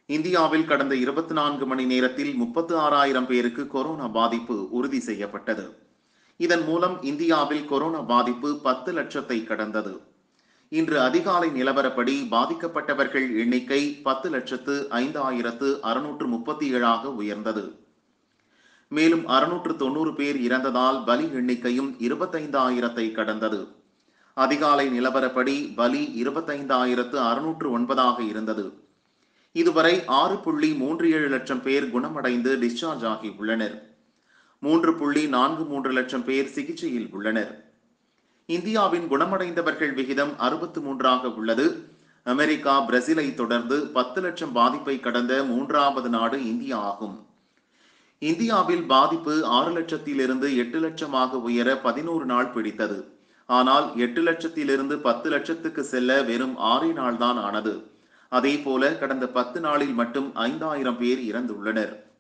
இந்தியாவில் கடந்த 24 மணி நேரத்தில் 36,000 பேருக்கு கொரோனா பாதிப்பு உறுதி செய்யப்பட்டது. இதன் மூலம் இந்தியாவில் கொரோனா பாதிப்பு 10 லட்சத்தை கடந்தது. இன்று அதிகாலை நிலவரப்படி பாதிக்கப்பட்டவர்கள் எண்ணிக்கை 10,05,637 உயர்ந்தது. மேலும் 690 பேர் இறந்ததால் பலி எண்ணிக்கையும் 25,000 கடந்தது. அதிகாலை நிலவரப்படி பலி 25,609 இருந்தது. இதுவரை 6.37 லட்சம் பேர் குணமடைந்து டிஸ்சார்ஜ் ஆகி உள்ளனர். 3.43 லட்சம் பேர் சிகிச்சையில் உள்ளனர். இந்தியாவின் குணமடைந்தவர்கள் விகிதம் 63 உள்ளது. அமெரிக்கா, பிரேசிலை தொடர்ந்து 10 லட்சம் பாதிப்பை கடந்த 3வது நாடு இந்தியா ஆகும். இந்தியாவில் பாதிப்பு 6 லட்சத்திலிருந்து 8 லட்சமாக உயர 11 நாள் பிடித்தது. ஆனால் 8 லட்சத்திலிருந்து 10 லட்சத்துக்கு செல்ல வெறும் 6 நாள் தான் ஆனது. அதேபோல கடந்த 10 நாளில் மட்டும் 5,000 பேர் இறந்துள்ளனர்.